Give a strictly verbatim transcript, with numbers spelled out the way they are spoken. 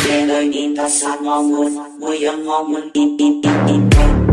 Lời nhìn ta sát mong muốn, mùi ấm mong muốn in in in in